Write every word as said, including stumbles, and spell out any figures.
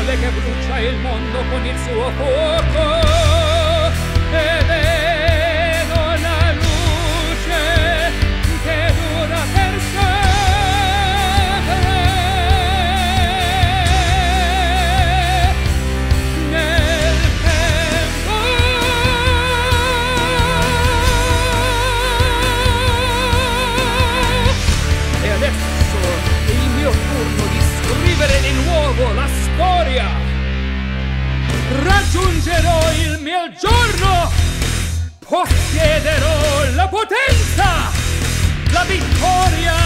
folle che brucia il mondo con il suo fuoco e vedo la luce che dura per sempre nel tempo. E adesso è il mio turno di scrivere di nuovo la storia. Raggiungerò il mio giorno, possiederò la potenza, la vittoria